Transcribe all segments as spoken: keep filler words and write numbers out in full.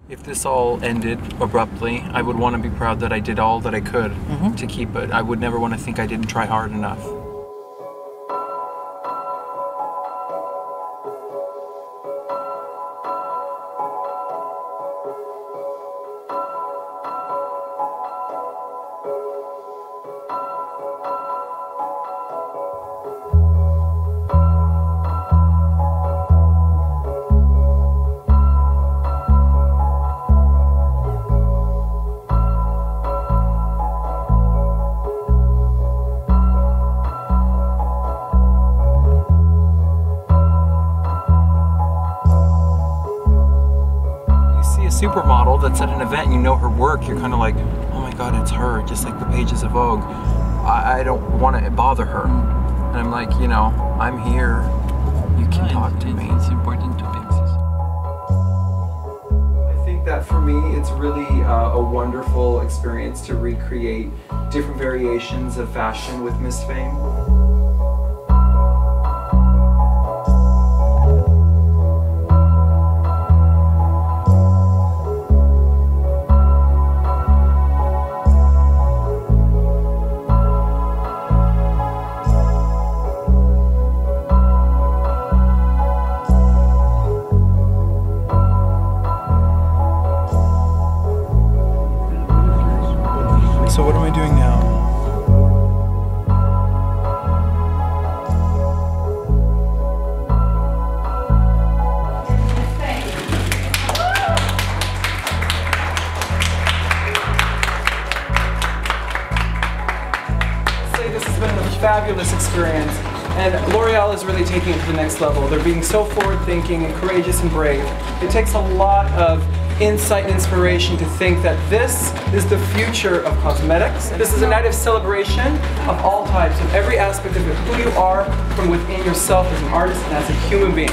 If this all ended abruptly, I would want to be proud that I did all that I could mm-hmm. to keep it. I would never want to think I didn't try hard enough. Supermodel that's at an event and you know her work, you're kind of like, oh my god, it's her, just like the pages of Vogue. I, I don't want to bother her. And I'm like, you know, I'm here. You can right. talk to it's, me. It's important to fix this. I think that for me, it's really uh, a wonderful experience to recreate different variations of fashion with Miss Fame. So what am I doing now? This has been a fabulous experience, and L'Oreal is really taking it to the next level. They're being so forward-thinking and courageous and brave. It takes a lot of insight and inspiration to think that this is the future of cosmetics. This is a night of celebration of all types, of every aspect of who you are from within yourself as an artist and as a human being.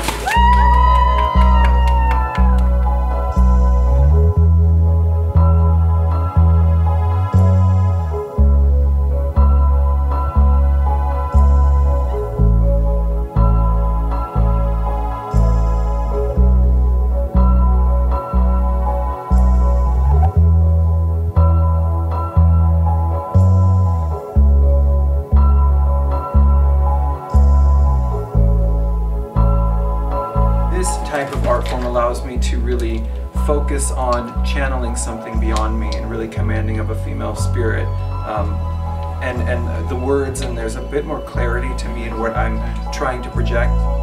Type of art form allows me to really focus on channeling something beyond me and really commanding of a female spirit, um, and, and the words, and there's a bit more clarity to me in what I'm trying to project.